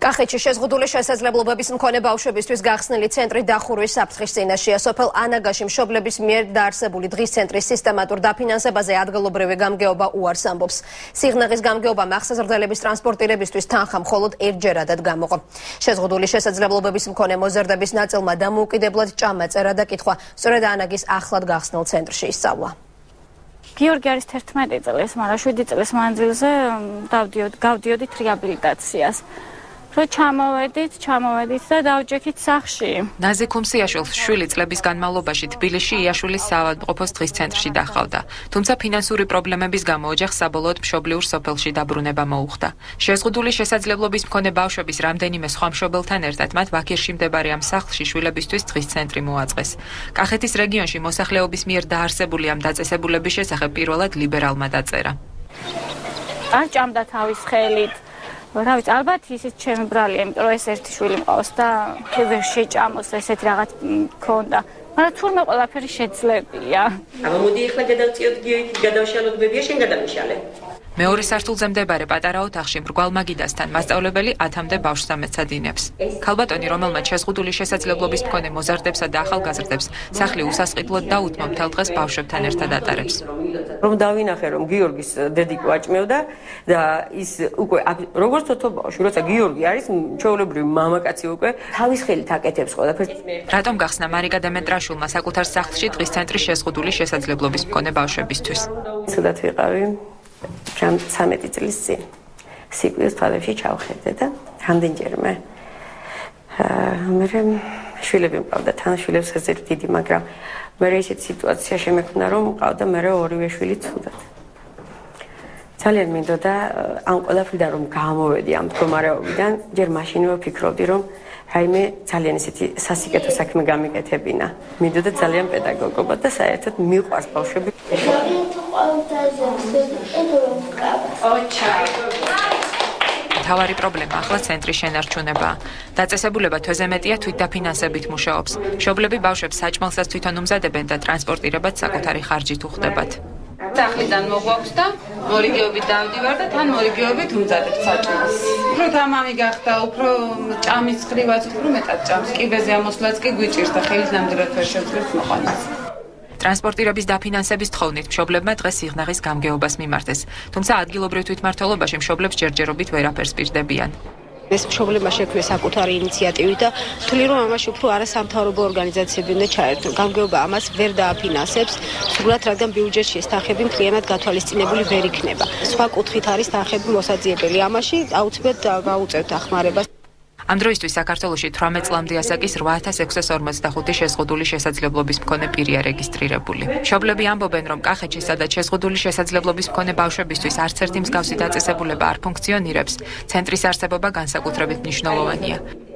კახეთში შეზღუდული შესაძლებლობების მქონე ბავშვებისთვის გახსნილი ცენტრი დახურვის საფრთხის წინაშეა. სოფელ ანაგაში მშობლების მიერ დაარსებული დღის ცენტრის სისტემატურ დაფინანსებაზე ადგილობრივი გამგეობა უარს ამბობს. სიღნაღის გამგეობა მახსაზრდელების ტრანსპორტირებისთვის თანხა მხოლოდ ერთჯერადად გამოყო. შეზღუდული შესაძლებლობების მქონე მოზარდების ნაწილმა დამოუკიდებლად ჭამა წერა და კითხვა სწორედ ანაგის ახლად გახსნილ ცენტრში ისწავლა. გიორგი არის 11 წლის, მაგრამ 7 წლის მანძილზე გავდიოდით რეაბილიტაციას. რო ჩამოვედით და დავჯექით სახლში. ნაზი ქუმსიაშვილს შვილი წლების განმავლობაში თბილისში იაშვილის საავადმყოფოს დღის ცენტრში დახავდა. თუმცა ფინანსური პრობლემების გამო ოჯახს საბოლოოდ მშობლიურ სოფელში დაბრუნება მოუხდა. შეზღუდული შესაძლებლობის მქონე ბავშვების რამდენიმე სხვა მშობელთან ერთად მათ ვაქირში მდებარე ამ სახლში შვილებისთვის დღის ცენტრი მოაწყეს. კახეთის რეგიონში მოსახლეობის მიერ დაარსებული ამ დაწესებულების შესახებ პირველად ლიბერალმა დაწერა. არ ჭამდა თავის ხელით. რა ვიცი, ალბათ ისიც ჩემი ბრალია, იმიტომ რომ ეს ერთი შვილი მყავს და ვერ შეჭამოს ესეთი რაღაც მქონდა. მაგრამ თურმე ყველაფერი შეძლებია. მოდი ახლა გადავწიოთ გიორგი, გადავშალოთ ბებია, შენ გადამიშალე. მეორე სართულზე მდებარე პატარა ოთახში მრგვალ მაგიდასთან მასწავლებელი 10-მდე ბავშვს ამეცადინებს. ქალბატონი, რომელმაც შეზღუდული შესაძლებლობის მქონე მოზარდებსა და ახალგაზრდებს სახლი უსასყიდლოდ დაუთმო, მთელ დღეს ბავშვებთან ერთად ატარებს. რომ დავინახე, რომ გიორგის დედიკო აჭმევდა და ის უკვე როგორც თოთობავში, როცა გიორგი არის ჩვეულებრივი მამაკაცი უკვე თავის ხელით აკეთებს ყველაფერს. რატომ გახსნა მარიკა დემეტრაშვილმა საკუთარ სახლში დღის ცენტრი შეზღუდული შესაძლებლობის მქონე ბავშვებისთვის? ცუდად ვიყავი. 13 წლის წინ სიკვდილის თვალებში ჩავხედე და რამდენჯერმე მე შვილები მყავდა, თან შვილებს ესეთ დიდი, მაგრამ მე ესეთ სიტუაცია შემექმნა, რომ მყავდა მე ორივე შვილი ცუდად. ძალიან მინდოდა ამ ყველაფრიდან რომ გამოვედი ამ მდგომარეობიდან, ჯერ მაშინვე ვფიქრობდი, რომ რაიმე ძალიან ესეთი სასიკეთო საქმე გამიკეთებინა. მინდოდა ძალიან პედაგოგობა და საერთოდ მიყვარს ბავშვები. თავარი პრობლემა ახლა ცენტრის შენარჩუნებაა. დაწესებულება თვეზე მეტია თვითდაფინანსებით მუშაობს. მშობლები ბავშვებს საჭმელსაც თვითონ უმზადებენ და ტრანსპორტირებაც საკუთარი ხარჯით უხდებათ. სახლიდან მოგვაქვს და მორიგეობით დავდივარ და თან მორიგეობით უმზადებ საჭმელს. უფრო თამამი გახდა, უფრო ჭამის ხრივაც უფრო მეტად ჭამს. კიბეზე ამოსვლაც კი გვიჭირს და ხელით ნამდვილად ვერ შევძლებს მოყვანას. ტრანსპორტირების დაფინანსების თხოვნით მშობლებმა დღეს სიღნაღის გამგეობას მიმართეს. თუმცა ადგილობრივ თვითმმართველობაში მშობლებს ჯერჯერობით ვერაფერს პირდებიან. ეს მშობლებმა შექმნეს საკუთარი ინიციატივით და თვლი რომ ამაში უფრო არასამთავრობო ორგანიზაციები უნდა ჩაერთონ. გამგეობა ამას ვერ დააფინანსებს, სრულად რადგან ბიუჯეტში ეს თანხები მთლიანად გათვალისწინებული ვერ იქნება. სხვა კუთხით არის თანხები მოსაძიებელი. ამაში აუცილებლად გავუწევთ დახმარებას. ამ დროისთვის საქართველოში 18 წლამდე ასაკის 8645 შეზღუდული შესაძლებლობის მქონე პირია რეგისტრირებული. მშობლები ამბობენ, რომ კახეთში სადაც შეზღუდული შესაძლებლობის მქონე ბავშვებისთვის არც ერთი მსგავსი დაწესებულება არ ფუნქციონირებს, ცენტრის არსებობა განსაკუთრებით მნიშვნელოვანია.